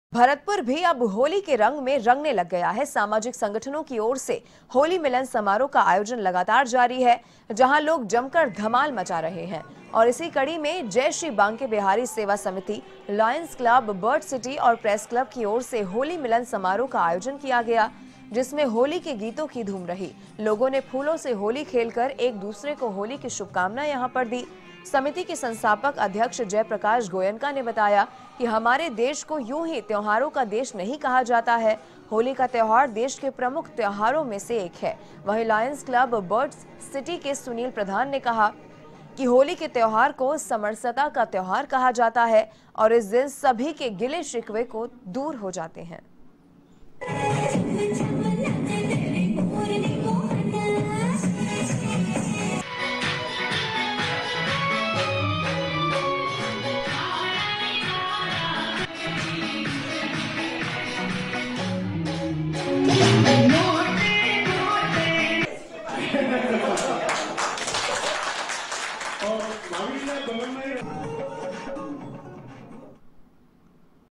भरतपुर भी अब होली के रंग में रंगने लग गया है। सामाजिक संगठनों की ओर से होली मिलन समारोह का आयोजन लगातार जारी है, जहां लोग जमकर धमाल मचा रहे हैं। और इसी कड़ी में जय श्री बांके बिहारी सेवा समिति, लायंस क्लब, बर्ड सिटी और प्रेस क्लब की ओर से होली मिलन समारोह का आयोजन किया गया, जिसमें होली के गीतों की धूम रही। लोगों ने फूलों से होली खेलकर एक दूसरे को होली की शुभकामनाएं यहां पर दी। समिति के संस्थापक अध्यक्ष जयप्रकाश गोयनका ने बताया कि हमारे देश को यूं ही त्योहारों का देश नहीं कहा जाता है। होली का त्योहार देश के प्रमुख त्योहारों में से एक है। वहीं लायंस क्लब बर्ड सिटी के सुनील प्रधान ने कहा कि होली के त्योहार को समरसता का त्योहार कहा जाता है और इस दिन सभी के गिले शिकवे को दूर हो जाते हैं। और